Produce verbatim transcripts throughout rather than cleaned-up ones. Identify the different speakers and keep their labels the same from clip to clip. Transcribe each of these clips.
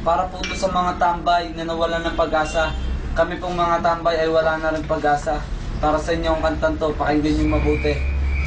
Speaker 1: Para po ito sa mga tambay na nawalan ng pag-asa. Kami pong mga tambay ay wala na rin pag-asa. Para sa inyo ang kantang to, pakinggan nyo mabuti.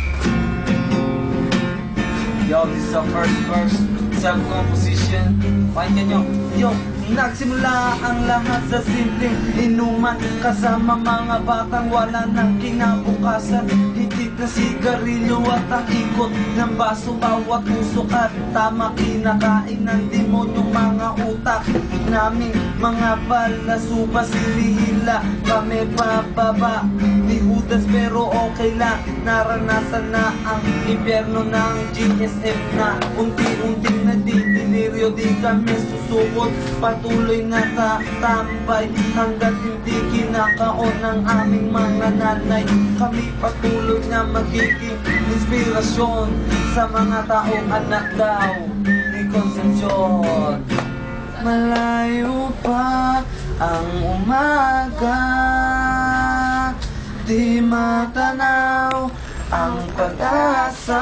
Speaker 1: Yo, this is the first verse, self-composition. Pakinggan nyo. Yo, nagsimula ang lahat sa simpleng inuman, kasama mga batang wala ng kinabukasan. Hitit na sigarilyo at ang ikot ng baso, bawat usok at tama kinakain ng demonyong mga utak namin. Mga balasuba, silihila, kami pababa ni Judas pero okay lang. Naranasan na ang impyerno ng G S M na unti-unting nadidiliryo, di kami susubot. Patuloy na tatambay hanggat hindi kinakaon ng aming mga nanay. Kami patuloy na magiging inspirasyon sa mga taong anak daw ni Concepcion. Malayo pa ang umaga, di matanaw ang pag-asa.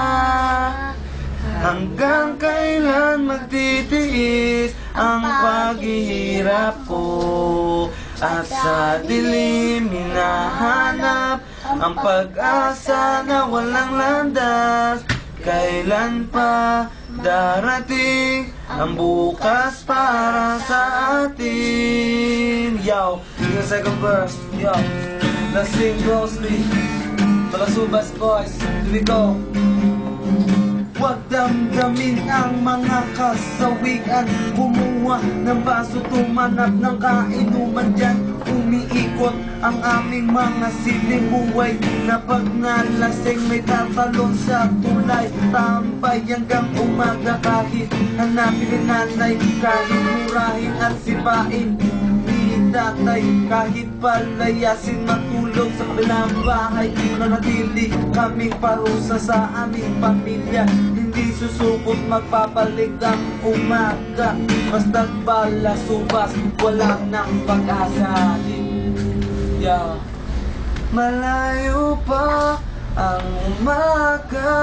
Speaker 1: Hanggang kailan magtitiis ang paghihirap ko, at sa dilim hinahanap ang pag-asa na walang landas. Kailan pa darating ang bukas para sa atin? Yo, yung second verse. Yo, let's sing closely. Balasubas boys, here we go. Huwag damdamin ang mga kasawian, kumuha ng baso, tumanap ng kainuman dyan. Umiikot ang aming mga siling buhay, na pag nalasing may tatalon sa tulay. Tambay hanggang umaga kahit hanapin ni nanay, kahit murahin at sipain ni tatay, kahit palayasin matulog sa kabilang bahay. Nanatili kaming parusa sa aming pamilya, hindi susukot magpapalik ang umaga. Basta't balasubas, wala nang pag-asa. Yeah. Malayo pa ang umaga,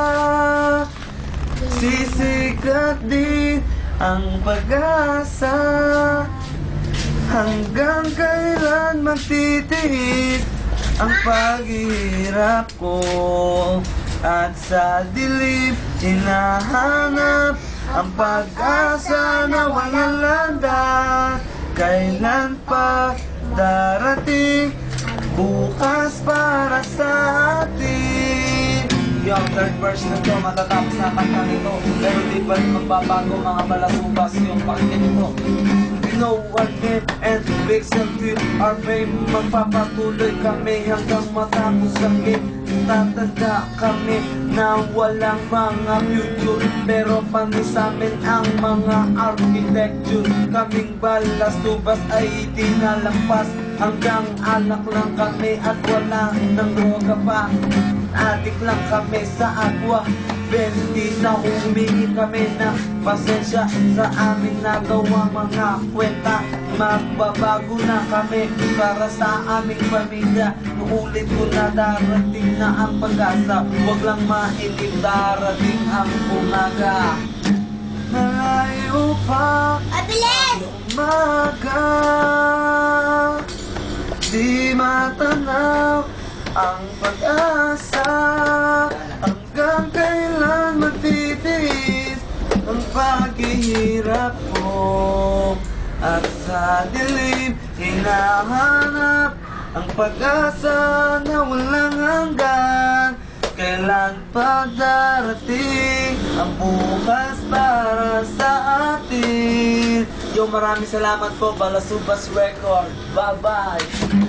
Speaker 1: sisikat din ang pag-asa. Hanggang kailan magtitiis ang paghihirap ko, at sa dilim hinahanap ang pag-asa na walang landas. Kailan pa darating bukas para sa atin? Yung third verse na to, matatapos na kanta nito, pero di pa rin magbabago mga balasubas yung pakinggan nito. No one name and makes until our fame. Magpapatuloy kami hanggang matapos ang game. Tatanda kami na walang mga future, pero panis amin ang mga architecture. Kaming balasubas ay tinalampas, hanggang anak lang kami at wala ng droga pa. Adik lang kami sa agwa, Benti na humingi kami ng pasensya sa aming nagawa mga kwenta. Magbabago na kami para sa aming pamilya. Uulit ko na darating na ang pag-asa, huwag lang mainip, darating ang umaga. Malayo pa ang umaga, di matanaw ang pag-asa. Hanggang kailan magtitiis ang paghihirap ko, at sa dilim hinahanap ang pag-asa na walang hanggan. Kailan pa darating ang bukas para sa atin? Yo, maraming salamat po, Balasubas Record. Bye-bye!